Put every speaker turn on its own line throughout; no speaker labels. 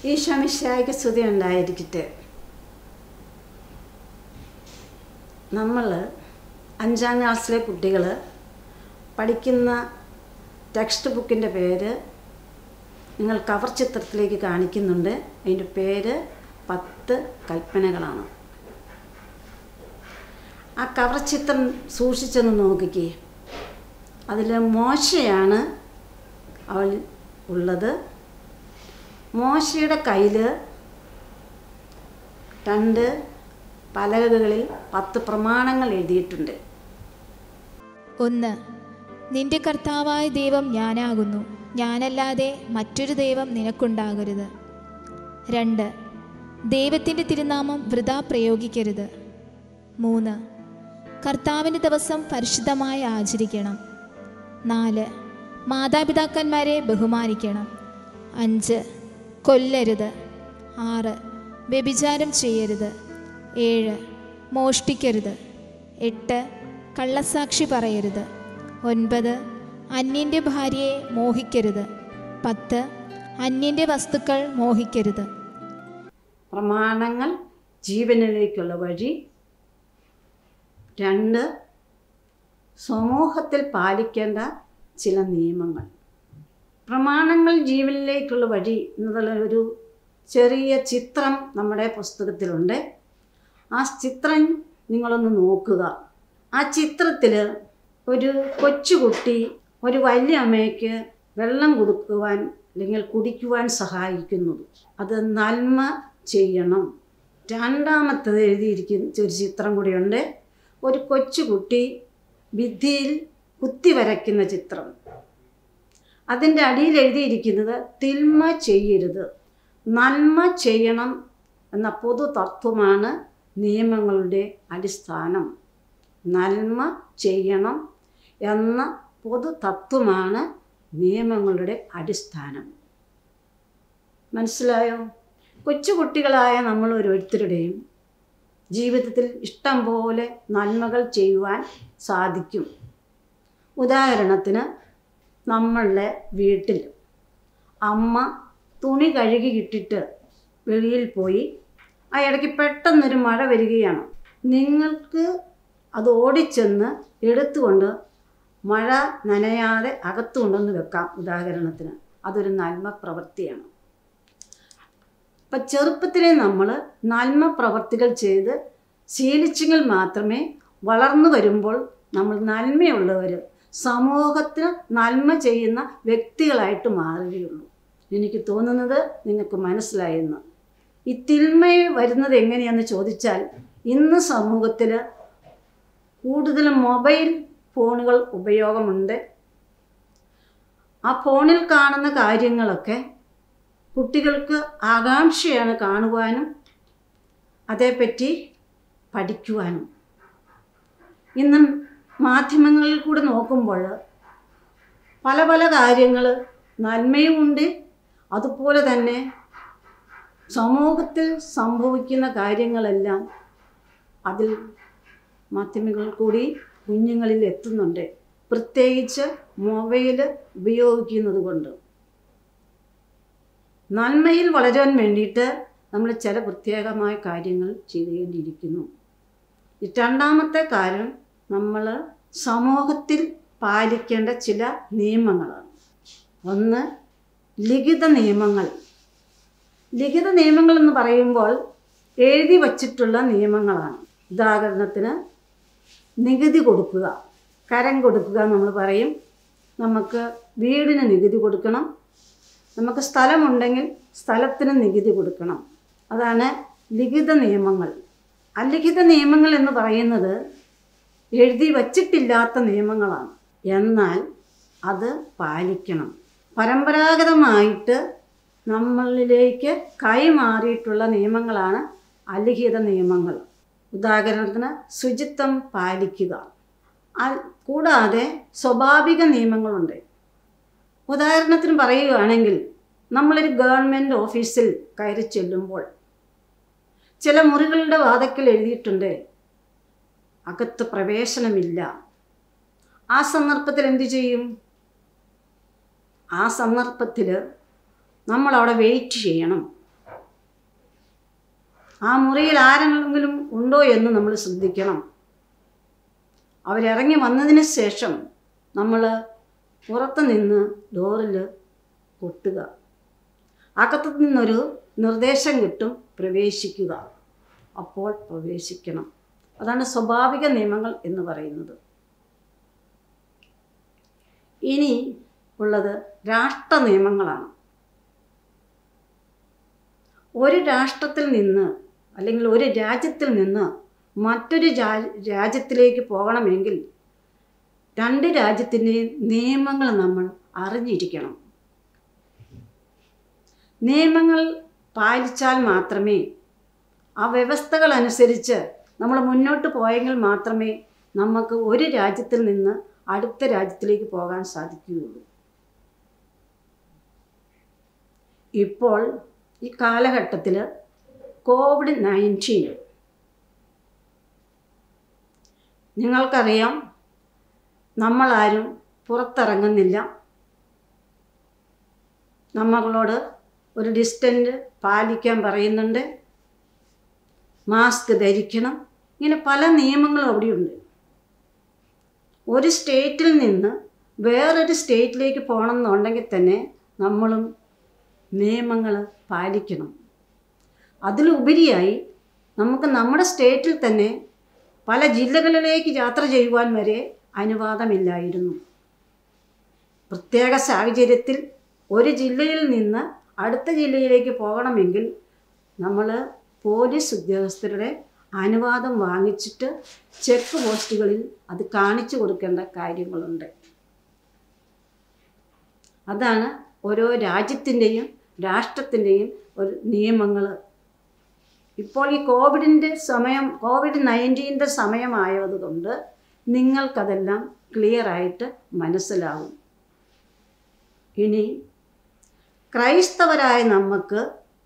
ഈശോ മിശിഹായ്ക്ക് സ്തുതി ഉണ്ടായിരിക്കട്ടെ. നമ്മൾ 5ാം ക്ലാസ്സിലെ കുട്ടികൾ പഠിക്കുന്ന ടെക്സ്റ്റ് ബുക്കിൻ്റെ പേര് നിങ്ങൾ കവർ ചിത്രത്തിലേക്ക് കാണിക്കുന്നുണ്ട്. അതിൻ്റെ പേര് 10 കൽപ്പനകളാണ്. ആ കവർ ചിത്രം സൂക്ഷിച്ചൊന്ന് നോക്കിക്കേ. അതിൽ മോശയാണ് അവൾ ഉള്ളത്. മോശയുടെ കയ്യിൽ 2 പലകകളിൽ 10 പ്രമാണങ്ങൾ എഴുതിയിട്ടുണ്ട്.
1. നിന്റെ കർത്താവായ ദൈവം ഞാനാകുന്നു, ഞാനല്ലാതെ മറ്റൊരു ദൈവം നിനക്കുണ്ടാകരുത്. 2. ദൈവത്തിൻ്റെ തിരുനാമം വൃഥാ പ്രയോഗിക്കരുത്. 3. കർത്താവിൻ്റെ ദിവസം പരിശുദ്ധമായി ആചരിക്കണം. 4. മാതാപിതാക്കന്മാരെ ബഹുമാനിക്കണം. 5. കൊല്ലരുത്. 6. വ്യഭിചാരം ചെയ്യരുത്. 7. മോഷ്ടിക്കരുത്. 8. കള്ളസാക്ഷി പറയരുത്. 9. അന്യൻ്റെ ഭാര്യയെ മോഹിക്കരുത്. 10. അന്യൻ്റെ വസ്തുക്കൾ മോഹിക്കരുത്.
പ്രമാണങ്ങൾ ജീവനിലേക്കുള്ള വഴി. 2. സമൂഹത്തിൽ പാലിക്കേണ്ട ചില നിയമങ്ങൾ. പ്രമാണങ്ങൾ ജീവനിലേക്കുള്ള വഴി എന്നുള്ള ഒരു ചെറിയ ചിത്രം നമ്മുടെ പുസ്തകത്തിലുണ്ട്. ആ ചിത്രം നിങ്ങളൊന്ന് നോക്കുക. ആ ചിത്രത്തിൽ ഒരു കൊച്ചുകുട്ടി ഒരു വലിയ അമ്മയ്ക്ക് വെള്ളം കൊടുക്കുവാൻ അല്ലെങ്കിൽ കുടിക്കുവാൻ സഹായിക്കുന്നു. അത് നന്മ ചെയ്യണം. രണ്ടാമത്തത് എഴുതിയിരിക്കുന്ന ഒരു ചിത്രം കൂടിയുണ്ട്. ഒരു കൊച്ചുകുട്ടി ഭിത്തിയിൽ കുത്തി വരയ്ക്കുന്ന ചിത്രം. അതിൻ്റെ അടിയിൽ എഴുതിയിരിക്കുന്നത് തിന്മ ചെയ്യരുത്, നന്മ ചെയ്യണം എന്ന പൊതു തത്വമാണ് നിയമങ്ങളുടെ അടിസ്ഥാനം. നന്മ ചെയ്യണം എന്ന പൊതു തത്വമാണ് നിയമങ്ങളുടെ അടിസ്ഥാനം. മനസ്സിലായോ? കൊച്ചുകുട്ടികളായ നമ്മൾ ഓരോരുത്തരുടെയും ജീവിതത്തിൽ ഇഷ്ടം പോലെ നന്മകൾ ചെയ്യുവാൻ സാധിക്കും. ഉദാഹരണത്തിന്, നമ്മളുടെ വീട്ടിൽ അമ്മ തുണി കഴുകി ഇട്ടിട്ട് വെളിയിൽ പോയി, ആ ഇടയ്ക്ക് പെട്ടെന്നൊരു മഴ വരികയാണ്. നിങ്ങൾക്ക് അത് ഓടിച്ചെന്ന് എടുത്തുകൊണ്ട് മഴ നനയാതെ അകത്തു കൊണ്ടുവന്ന് വെക്കാം. ഉദാഹരണത്തിന്, അതൊരു നന്മ പ്രവൃത്തിയാണ്. അപ്പം ചെറുപ്പത്തിലെ നമ്മൾ നന്മ പ്രവർത്തികൾ ചെയ്ത് ശീലിച്ചെങ്കിൽ മാത്രമേ വളർന്നു വരുമ്പോൾ നമ്മൾ നന്മയുള്ളവർ, സമൂഹത്തിന് നന്മ ചെയ്യുന്ന വ്യക്തികളായിട്ട് മാറുകയുള്ളൂ. എനിക്ക് തോന്നുന്നത് നിങ്ങൾക്ക് മനസ്സിലായെന്ന്. ഈ തിന്മ വരുന്നത് എങ്ങനെയാണെന്ന് ചോദിച്ചാൽ, ഇന്ന് സമൂഹത്തിൽ കൂടുതലും മൊബൈൽ ഫോണുകൾ ഉപയോഗമുണ്ട്. ആ ഫോണിൽ കാണുന്ന കാര്യങ്ങളൊക്കെ കുട്ടികൾക്ക് ആകാംക്ഷയാണ് കാണുവാനും അതേപ്പറ്റി പഠിക്കുവാനും. ഇന്ന് മാധ്യമങ്ങളിൽ കൂടെ നോക്കുമ്പോൾ പല പല കാര്യങ്ങൾ നന്മയുമുണ്ട്, അതുപോലെ തന്നെ സമൂഹത്തിൽ സംഭവിക്കുന്ന കാര്യങ്ങളെല്ലാം അതിൽ മാധ്യമങ്ങളിൽ കൂടി കുഞ്ഞുങ്ങളിൽ എത്തുന്നുണ്ട്, പ്രത്യേകിച്ച് മൊബൈൽ ഉപയോഗിക്കുന്നത് കൊണ്ട്. നന്മയിൽ വളരാൻ വേണ്ടിയിട്ട് നമ്മൾ ചില പ്രത്യേകമായ കാര്യങ്ങൾ ചെയ്യേണ്ടിയിരിക്കുന്നു. രണ്ടാമത്തെ കാര്യം, നമ്മൾ സമൂഹത്തിൽ പാലിക്കേണ്ട ചില നിയമങ്ങളാണ്. 1. ലിഖിത നിയമങ്ങൾ. ലിഖിത നിയമങ്ങൾ എന്ന് പറയുമ്പോൾ എഴുതി വച്ചിട്ടുള്ള നിയമങ്ങളാണ്. ഉദാഹരണത്തിന്, നികുതി കൊടുക്കുക, കരം കൊടുക്കുക. നമ്മൾ പറയും നമുക്ക് വീടിന് നികുതി കൊടുക്കണം, നമുക്ക് സ്ഥലമുണ്ടെങ്കിൽ സ്ഥലത്തിന് നികുതി കൊടുക്കണം. അതാണ് ലിഖിത നിയമങ്ങൾ. അലിഖിത നിയമങ്ങൾ എന്ന് പറയുന്നത് എഴുതി വച്ചിട്ടില്ലാത്ത നിയമങ്ങളാണ്, എന്നാൽ അത് പാലിക്കണം. പരമ്പരാഗതമായിട്ട് നമ്മളിലേക്ക് കൈമാറിയിട്ടുള്ള നിയമങ്ങളാണ് അലിഖിത നിയമങ്ങൾ. ഉദാഹരണത്തിന്, ശുചിത്വം പാലിക്കുക. കൂടാതെ സ്വാഭാവിക നിയമങ്ങളുണ്ട്. ഉദാഹരണത്തിന് പറയുകയാണെങ്കിൽ, നമ്മളൊരു ഗവൺമെൻറ് ഓഫീസിൽ കയറി ചെല്ലുമ്പോൾ ചില മുറികളുടെ വാതിൽക്കൽ എഴുതിയിട്ടുണ്ട് അകത്ത് പ്രവേശനമില്ല. ആ സന്ദർഭത്തിൽ എന്തു ചെയ്യും? ആ സന്ദർഭത്തിൽ നമ്മളവിടെ വെയിറ്റ് ചെയ്യണം. ആ മുറിയിൽ ആരെങ്കിലും ഉണ്ടോ എന്ന് നമ്മൾ ശ്രദ്ധിക്കണം. അവരിറങ്ങി വന്നതിന് ശേഷം നമ്മൾ പുറത്ത് നിന്ന് ഡോറിൽ കൊട്ടുക. അകത്തു നിന്നൊരു നിർദ്ദേശം കിട്ടും, പ്രവേശിക്കുക. അപ്പോൾ പ്രവേശിക്കണം. അതാണ് സ്വാഭാവിക നിയമങ്ങൾ എന്ന് പറയുന്നത്. ഇനി ഉള്ളത് രാഷ്ട്ര നിയമങ്ങളാണ്. ഒരു രാഷ്ട്രത്തിൽ നിന്ന് അല്ലെങ്കിൽ ഒരു രാജ്യത്തിൽ നിന്ന് മറ്റൊരു രാജ്യത്തിലേക്ക് പോകണമെങ്കിൽ രണ്ട് രാജ്യത്തിൻ്റെയും നിയമങ്ങൾ നമ്മൾ അറിഞ്ഞിരിക്കണം. നിയമങ്ങൾ പാലിച്ചാൽ മാത്രമേ, ആ വ്യവസ്ഥകൾ അനുസരിച്ച് നമ്മൾ മുന്നോട്ട് പോയെങ്കിൽ മാത്രമേ നമുക്ക് ഒരു രാജ്യത്തിൽ നിന്ന് അടുത്ത രാജ്യത്തിലേക്ക് പോകാൻ സാധിക്കുകയുള്ളൂ. ഇപ്പോൾ ഈ കാലഘട്ടത്തിൽ COVID-19 നിങ്ങൾക്കറിയാം, നമ്മളാരും പുറത്തിറങ്ങുന്നില്ല. നമ്മളോട് ഒരു ഡിസ്റ്റൻസ് പാലിക്കാൻ പറയുന്നുണ്ട്, മാസ്ക് ധരിക്കണം. ഇങ്ങനെ പല നിയമങ്ങളും അവിടെയുണ്ട്. ഒരു സ്റ്റേറ്റിൽ നിന്ന് വേറൊരു സ്റ്റേറ്റിലേക്ക് പോകണമെന്നുണ്ടെങ്കിൽ തന്നെ നമ്മളും നിയമങ്ങൾ പാലിക്കണം. അതിലുപരിയായി നമുക്ക് നമ്മുടെ സ്റ്റേറ്റിൽ തന്നെ പല ജില്ലകളിലേക്ക് യാത്ര ചെയ്യുവാൻ വരെ അനുവാദമില്ലായിരുന്നു. പ്രത്യേക സാഹചര്യത്തിൽ ഒരു ജില്ലയിൽ നിന്ന് അടുത്ത ജില്ലയിലേക്ക് പോകണമെങ്കിൽ നമ്മൾ പോലീസ് ഉദ്യോഗസ്ഥരുടെ അനുവാദം വാങ്ങിച്ചിട്ട് ചെക്ക് പോസ്റ്റുകളിൽ അത് കാണിച്ചു കൊടുക്കേണ്ട കാര്യങ്ങളുണ്ട്. അതാണ് ഓരോ രാജ്യത്തിൻ്റെയും രാഷ്ട്രത്തിൻ്റെയും ഒരു നിയമങ്ങൾ. ഇപ്പോൾ ഈ COVID-19 സമയമായതുകൊണ്ട് നിങ്ങൾക്കതെല്ലാം ക്ലിയറായിട്ട് മനസ്സിലാവും. ഇനി ക്രൈസ്തവരായ നമുക്ക്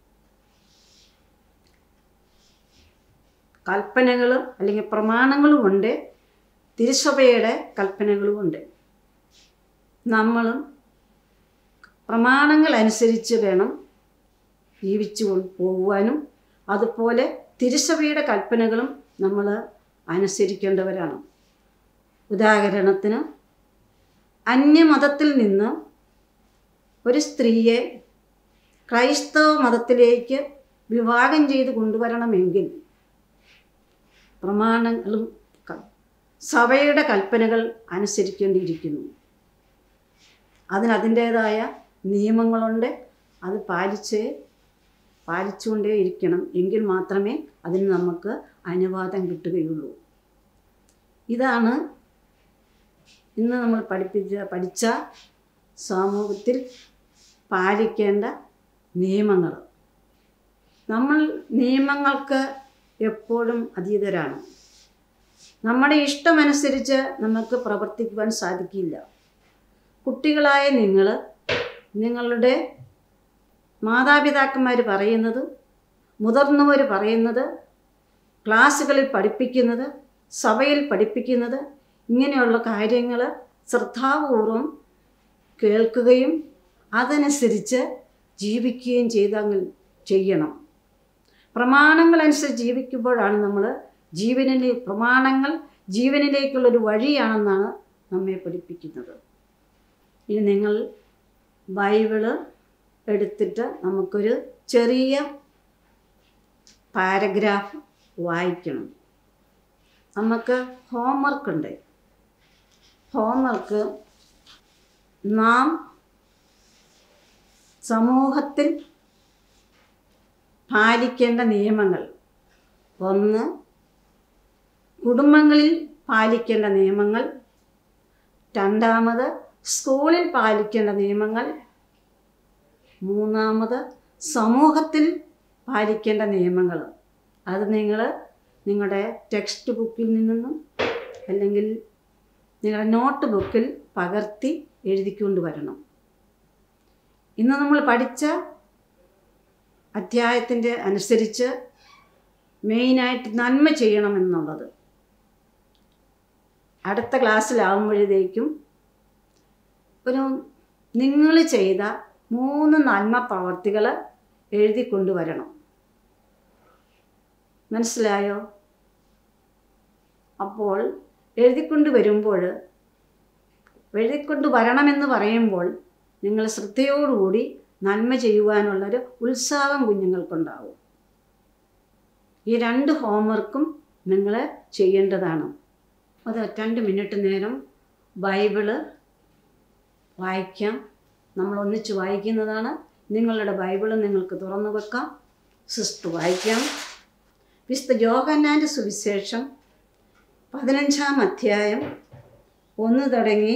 കൽപ്പനകളും അല്ലെങ്കിൽ പ്രമാണങ്ങളുമുണ്ട്, തിരുസഭയുടെ കൽപ്പനകളുമുണ്ട്. നമ്മളും പ്രമാണങ്ങൾ അനുസരിച്ച് വേണം ജീവിച്ചു പോകുവാനും. അതുപോലെ തിരുസഭയുടെ കൽപ്പനകളും നമ്മൾ അനുസരിക്കേണ്ടവരാണ്. ഉദാഹരണത്തിന്, അന്യമതത്തിൽ നിന്ന് ഒരു സ്ത്രീയെ ക്രൈസ്തവ മതത്തിലേക്ക് വിവാഹം ചെയ്ത് കൊണ്ടുവരണമെങ്കിൽ പ്രമാണങ്ങളും സഭയുടെ കൽപ്പനകൾ അനുസരിക്കേണ്ടിയിരിക്കുന്നു. അതിൻ്റേതായ നിയമങ്ങളുണ്ട്. അത് പാലിച്ചുകൊണ്ടേ ഇരിക്കണം. എങ്കിൽ മാത്രമേ അതിന് നമുക്ക് അനുവാദം കിട്ടുകയുള്ളൂ. ഇതാണ് ഇന്ന് നമ്മൾ പഠിച്ച സമൂഹത്തിൽ പാലിക്കേണ്ട നിയമങ്ങൾ. നമ്മൾ നിയമങ്ങൾക്ക് എപ്പോഴും അതീതരാണ്. നമ്മുടെ ഇഷ്ടമനുസരിച്ച് നമുക്ക് പ്രവർത്തിക്കുവാൻ സാധിക്കില്ല. കുട്ടികളായ നിങ്ങളുടെ മാതാപിതാക്കന്മാർ പറയുന്നത്, മുതിർന്നവർ പറയുന്നത്, ക്ലാസ്സുകളിൽ പഠിപ്പിക്കുന്നത്, സഭയിൽ പഠിപ്പിക്കുന്നത്, ഇങ്ങനെയുള്ള കാര്യങ്ങൾ ശ്രദ്ധാപൂർവം കേൾക്കുകയും അതനുസരിച്ച് ജീവിക്കുകയും ചെയ്യണം. പ്രമാണങ്ങളനുസരിച്ച് ജീവിക്കുമ്പോഴാണ് നമ്മൾ പ്രമാണങ്ങൾ ജീവനിലേക്കുള്ളൊരു വഴിയാണെന്നാണ് നമ്മെ പഠിപ്പിക്കുന്നത്. ഇനി നിങ്ങൾ ബൈബിള് എടുത്തിട്ട് നമുക്കൊരു ചെറിയ പാരഗ്രാഫ് വായിക്കണം. നമുക്ക് ഹോംവർക്ക് ഉണ്ട്. ഹോംവർക്ക് നാം സമൂഹത്തിൽ പാലിക്കേണ്ട നിയമങ്ങൾ. 1, കുടുംബങ്ങളിൽ പാലിക്കേണ്ട നിയമങ്ങൾ. 2, സ്കൂളിൽ പാലിക്കേണ്ട നിയമങ്ങൾ. 3, സമൂഹത്തിൽ പാലിക്കേണ്ട നിയമങ്ങൾ. അത് നിങ്ങൾ നിങ്ങളുടെ ടെക്സ്റ്റ് ബുക്കിൽ നിന്നും അല്ലെങ്കിൽ നിങ്ങളുടെ നോട്ട് ബുക്കിൽ പകർത്തി എഴുതിക്കൊണ്ട് വരണം. ഇന്ന് നമ്മൾ പഠിച്ച അധ്യായത്തിൻ്റെ അനുസരിച്ച് മെയിനായിട്ട് നന്മ ചെയ്യണമെന്നുള്ളത് അടുത്ത ക്ലാസ്സിലാവുമ്പോഴത്തേക്കും നിങ്ങൾ ചെയ്ത 3 നന്മ പ്രവർത്തികൾ എഴുതിക്കൊണ്ടുവരണം. മനസ്സിലായോ? അപ്പോൾ എഴുതിക്കൊണ്ട് വരണമെന്ന് പറയുമ്പോൾ നിങ്ങൾ ശ്രദ്ധയോടുകൂടി നന്മ ചെയ്യുവാനുള്ളൊരു ഉത്സാഹം കുഞ്ഞുങ്ങൾക്കുണ്ടാവും. ഈ 2 ഹോംവർക്കും നിങ്ങൾ ചെയ്യേണ്ടതാണ്. അത് 2 മിനിറ്റ് നേരം ബൈബിള് വായിക്കാം. നമ്മൾ ഒന്നിച്ച് വായിക്കുന്നതാണ്. നിങ്ങളുടെ ബൈബിള് നിങ്ങൾക്ക് തുറന്നു വെക്കാം. സിസ്റ്റർ വായിക്കാം. വിശുദ്ധ യോഹന്നാൻ്റെ സുവിശേഷം 15-ാം അധ്യായം 1 തുടങ്ങി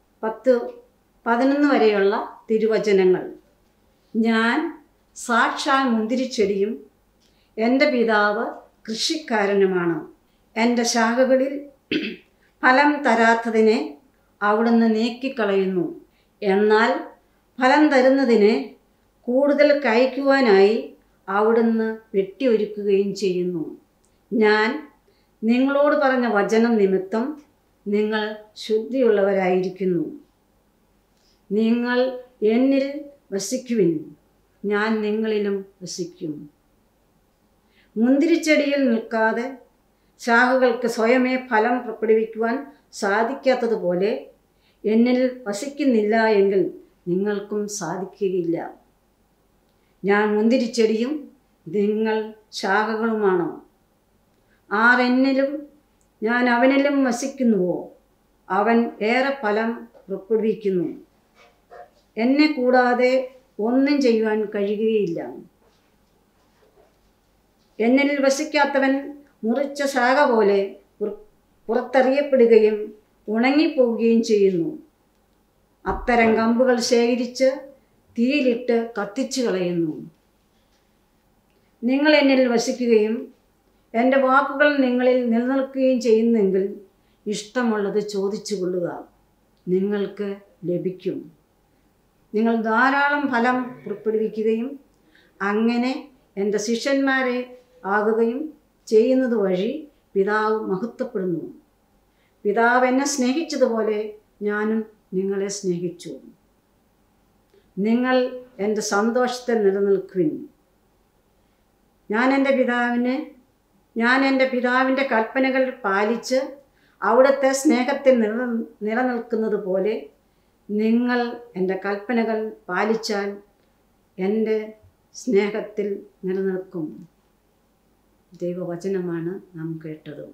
10-11 വരെയുള്ള തിരുവചനങ്ങൾ. ഞാൻ സാക്ഷാൽ മുന്തിരിച്ചെടിയും എൻ്റെ പിതാവ് കൃഷിക്കാരനുമാണ്. എൻ്റെ ശാഖകളിൽ ഫലം തരാത്തതിനെ അവിടുന്ന് നീക്കിക്കളയുന്നു. എന്നാൽ ഫലം തരുന്നതിനെ കൂടുതൽ കഴിക്കുവാനായി അവിടുന്ന് വെട്ടിയൊരുക്കുകയും ചെയ്യുന്നു. ഞാൻ നിങ്ങളോട് പറഞ്ഞ വചനം നിമിത്തം നിങ്ങൾ ശുദ്ധിയുള്ളവരായിരിക്കുന്നു. നിങ്ങൾ എന്നിൽ വസിക്കുവിൻ, ഞാൻ നിങ്ങളിലും വസിക്കും. മുന്തിരിച്ചെടിയിൽ നിൽക്കാതെ ശാഖകൾക്ക് സ്വയമേ ഫലം പുറപ്പെടുവിക്കുവാൻ സാധിക്കാത്തതുപോലെ എന്നിൽ വസിക്കുന്നില്ല എങ്കിൽ നിങ്ങൾക്കും സാധിക്കുകയില്ല. ഞാൻ മുന്തിരിച്ചെടിയും നിങ്ങൾ ശാഖകളുമാണ്. ആർ എന്നിലും ഞാൻ അവനിലും വസിക്കുന്നുവോ അവൻ ഏറെ ഫലം പുറപ്പെടുവിക്കുന്നു. എന്നെ കൂടാതെ ഒന്നും ചെയ്യുവാൻ കഴിയുകയില്ല. എന്നിൽ വസിക്കാത്തവൻ മുറിച്ച ശാഖ പോലെ പുറത്തെറിയപ്പെടുകയും ഉണങ്ങിപ്പോവുകയും ചെയ്യുന്നു. അത്തരം കമ്പുകൾ ശേഖരിച്ച് തീയിലിട്ട് കത്തിച്ചു കളയുന്നു. നിങ്ങൾ എന്നിൽ വസിക്കുകയും എൻ്റെ വാക്കുകൾ നിങ്ങളിൽ നിലനിൽക്കുകയും ചെയ്യുന്നെങ്കിൽ ഇഷ്ടമുള്ളത് ചോദിച്ചു കൊള്ളുക, നിങ്ങൾക്ക് ലഭിക്കും. നിങ്ങൾ ധാരാളം ഫലം പുറപ്പെടുവിക്കുകയും അങ്ങനെ എൻ്റെ ശിഷ്യന്മാരെ ആകുകയും ചെയ്യുന്നത് വഴി പിതാവ് മഹത്വപ്പെടുന്നു. പിതാവ് എന്നെ സ്നേഹിച്ചതുപോലെ ഞാനും നിങ്ങളെ സ്നേഹിച്ചു. നിങ്ങൾ എൻ്റെ സന്തോഷത്തിൽ നിലനിൽക്കുവിൻ. ഞാൻ എൻ്റെ പിതാവിൻ്റെ കൽപ്പനകൾ പാലിച്ച് അവിടുത്തെ സ്നേഹത്തിൽ നിലനിൽക്കുന്നത് പോലെ നിങ്ങൾ എൻ്റെ കൽപ്പനകൾ പാലിച്ചാൽ എൻ്റെ സ്നേഹത്തിൽ നിലനിൽക്കും. ദൈവവചനമാണ് നാം കേട്ടത്.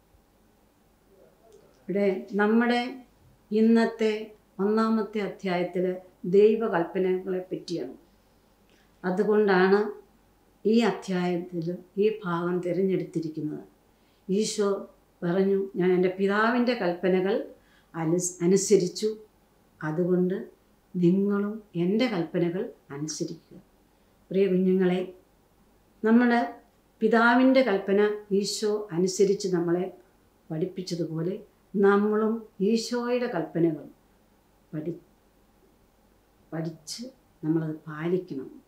ഇവിടെ നമ്മുടെ ഇന്നത്തെ 1-ാമത്തെ അധ്യായത്തിൽ ദൈവകൽപ്പനകളെ പറ്റിയാണ്. അതുകൊണ്ടാണ് ഈ അധ്യായത്തിൽ ഈ ഭാഗം തിരഞ്ഞെടുത്തിരിക്കുന്നത്. ഈശോ പറഞ്ഞു, ഞാൻ എൻ്റെ പിതാവിൻ്റെ കൽപ്പനകൾ അനുസരിച്ചു, അതുകൊണ്ട് നിങ്ങളും എൻ്റെ കൽപ്പനകൾ അനുസരിക്കുക. പ്രിയ കുഞ്ഞുങ്ങളെ, നമ്മുടെ പിതാവിൻ്റെ കൽപ്പന ഈശോ അനുസരിച്ച് നമ്മളെ പഠിപ്പിച്ചതുപോലെ നമ്മളും ഈശോയുടെ കൽപ്പനകൾ പഠിച്ച് നമ്മളത് പാലിക്കണം.